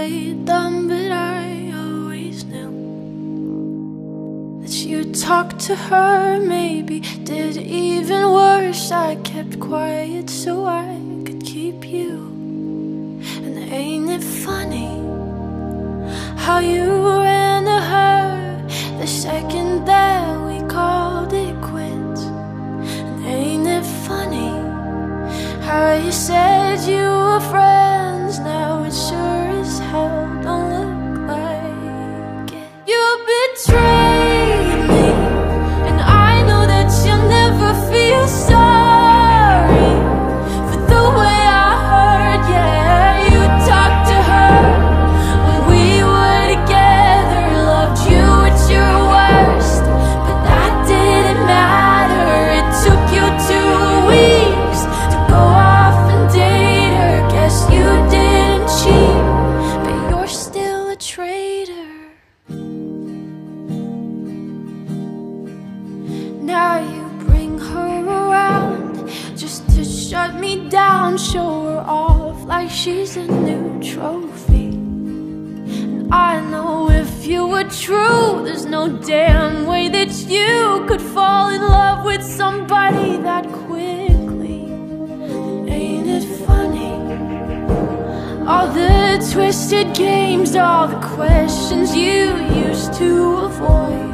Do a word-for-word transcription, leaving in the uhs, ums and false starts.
played dumb, but I always knew that you talked to her, maybe did even worse. I kept quiet so I could keep you. And ain't it funny how you ran to her the second that we called it quits? And ain't it funny how you said you were friends, now it sure as hell don't look like it. You betrayed me, and I know that you'll never feel sorry for the way I hurt. Yeah, you talked to her when we were together, loved you at your worst, but that didn't matter. It took you two weeks to go off and date her. Guess you didn't cheat, but you're still a traitor. Now you bring her around just to shut me down, show her off like she's a new trophy. And I know if you were true, there's no damn way that you could fall in love with somebody that quickly. Ain't it funny, all the twisted games, all the questions you used to avoid?